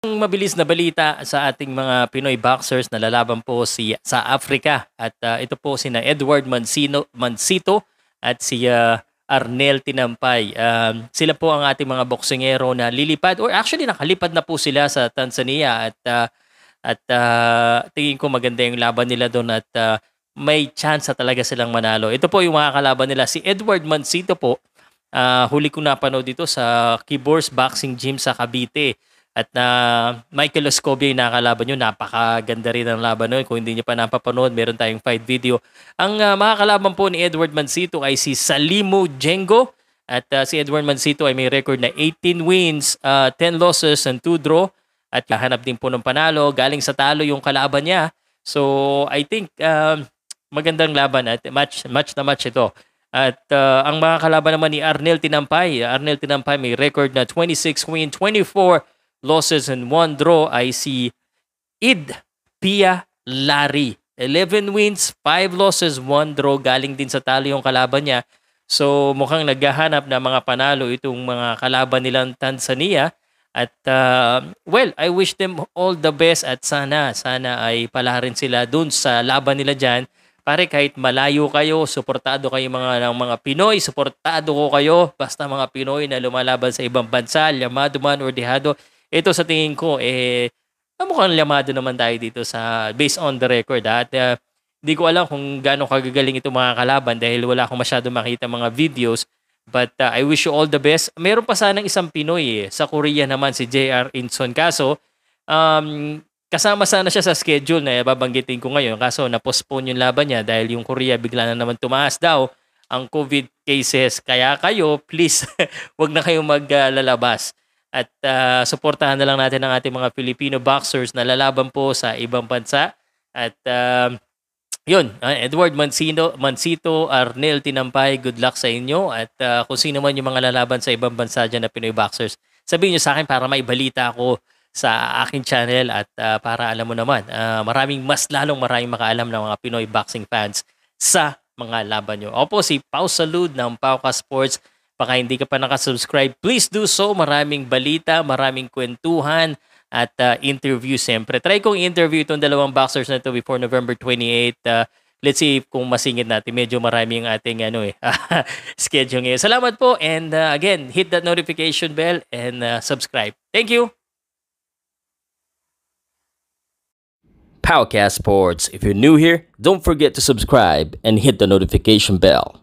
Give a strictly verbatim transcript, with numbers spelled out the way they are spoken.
Mabilis na balita sa ating mga Pinoy boxers na lalaban po si sa Africa at uh, ito po sina Edward Mancino, Mancito at si uh, Arnel Tinampay. Um, sila po ang ating mga boksingero na lilipad or actually nakalipad na po sila sa Tanzania at uh, at uh, tingin ko maganda yung laban nila doon at uh, may chance na talaga silang manalo. Ito po yung mga kalaban nila. Si Edward Mancito po, uh, huli ko napanood dito sa Keyboards Boxing Gym sa Cavite. At na uh, Michael Oscobia yung nakakalaban nyo. Napakaganda rin ang laban nun. Kung hindi nyo pa napapanood, meron tayong fight video. Ang uh, mga kalaban po ni Edward Mancito ay si Salimo Jengo. At uh, si Edward Mancito ay may record na eighteen wins, uh, ten losses, and two draw. At kahanap din po ng panalo. Galing sa talo yung kalaban niya. So I think um, magandang laban at match, match na match ito. At uh, ang mga kalaban naman ni Arnel Tinampay. Arnel Tinampay may record na twenty-six win, twenty-four losses and one draw ay si Id Pia Lari. eleven wins, five losses, one draw. Galing din sa talo yung kalaban niya. So mukhang naghahanap na mga panalo itong mga kalaban nilang Tanzania. At uh, well, I wish them all the best at sana, sana ay palarin sila dun sa laban nila dyan. Pare kahit malayo kayo, suportado kayo mga, ng mga Pinoy, suportado ko kayo. Basta mga Pinoy na lumalaban sa ibang bansa, llamado man or dehado. Ito sa tingin ko, eh, mukhang lamado naman tayo dito sa based on the record. At uh, hindi ko alam kung gaano kagagaling itong mga kalaban dahil wala akong masyado makita mga videos. But uh, I wish you all the best. Meron pa sanang isang Pinoy eh. Sa Korea naman si J R Inson. Kaso, um, kasama sana siya sa schedule na babanggitin ko ngayon. Kaso na-postpone yung laban niya dahil yung Korea bigla na naman tumaas daw ang COVID cases. Kaya kayo, please, wag na kayong maglalabas. At uh, suportahan na lang natin ang ating mga Filipino boxers na lalaban po sa ibang bansa. At uh, yun, uh, Edward Mancino, Mancito, Arnel Tinampay, good luck sa inyo. At uh, kung sino man yung mga lalaban sa ibang bansa dyan na Pinoy boxers, sabihin nyo sa akin para maibalita ako sa aking channel at uh, para alam mo naman, uh, maraming mas lalong maraming makaalam ng mga Pinoy boxing fans sa mga laban nyo. Opo, si Pau Salud ng POWCAST Sports. Baka hindi ka pa nakasubscribe, please do so. Maraming balita, maraming kwentuhan at uh, interview siyempre. Try kong interview itong dalawang boxers na ito before November twenty-eighth. Uh, let's see kung masingit natin. Medyo maraming ating ano eh, schedule ngayon. Salamat po and uh, again, hit that notification bell and uh, subscribe. Thank you! POWCAST Sports. If you're new here, don't forget to subscribe and hit the notification bell.